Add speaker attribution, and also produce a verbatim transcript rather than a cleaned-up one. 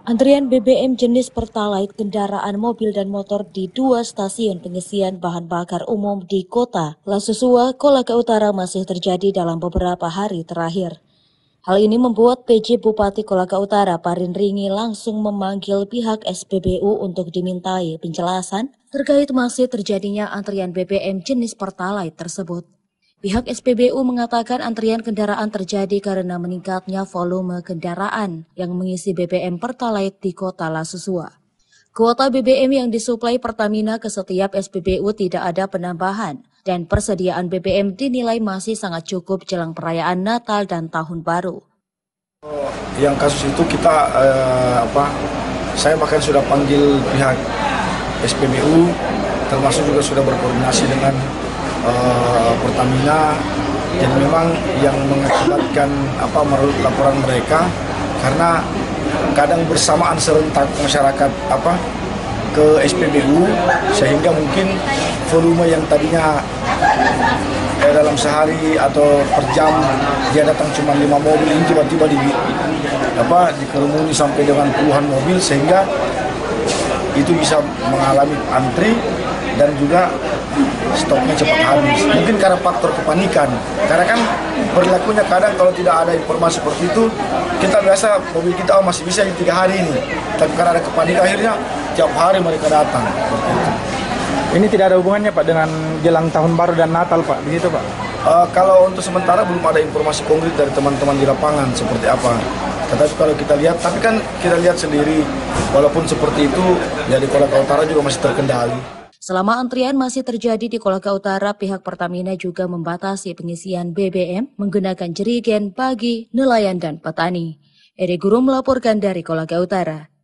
Speaker 1: Antrian B B M jenis Pertalite kendaraan mobil dan motor di dua stasiun pengisian bahan bakar umum di kota Lasusua, Kolaka Utara masih terjadi dalam beberapa hari terakhir. Hal ini membuat P J Bupati Kolaka Utara Parin Ringi langsung memanggil pihak S P B U untuk dimintai penjelasan terkait masih terjadinya antrian B B M jenis Pertalite tersebut. Pihak S P B U mengatakan antrian kendaraan terjadi karena meningkatnya volume kendaraan yang mengisi B B M Pertalite di kota Lasusua. Kuota B B M yang disuplai Pertamina ke setiap S P B U tidak ada penambahan dan persediaan B B M dinilai masih sangat cukup jelang perayaan Natal dan Tahun Baru.
Speaker 2: Yang kasus itu kita eh, apa? Saya bahkan sudah panggil pihak S P B U, termasuk juga sudah berkoordinasi dengan uh, Pertamina. Jadi memang yang mengakibatkan apa menurut laporan mereka karena kadang bersamaan serentak masyarakat apa ke S P B U sehingga mungkin volume yang tadinya eh, dalam sehari atau per jam dia datang cuma lima mobil ini tiba-tiba di apa dikerumuni sampai dengan puluhan mobil sehingga itu bisa mengalami antri dan juga stoknya cepat habis. Mungkin karena faktor kepanikan. Karena kan berlakunya kadang kalau tidak ada informasi seperti itu, kita biasa mobil kita oh, masih bisa di tiga hari ini. Tapi karena ada kepanikan akhirnya tiap hari mereka datang.
Speaker 3: Ini tidak ada hubungannya Pak dengan jelang Tahun Baru dan Natal Pak, begitu Pak?
Speaker 2: Uh, kalau untuk sementara belum ada informasi konkret dari teman-teman di lapangan seperti apa. Tetapi kalau kita lihat, tapi kan kita lihat sendiri, walaupun seperti itu, ya di Kolaka Utara juga masih terkendali.
Speaker 1: Selama antrian masih terjadi di Kolaka Utara, pihak Pertamina juga membatasi pengisian B B M menggunakan jerigen bagi nelayan dan petani. Eri Guru melaporkan dari Kolaka Utara.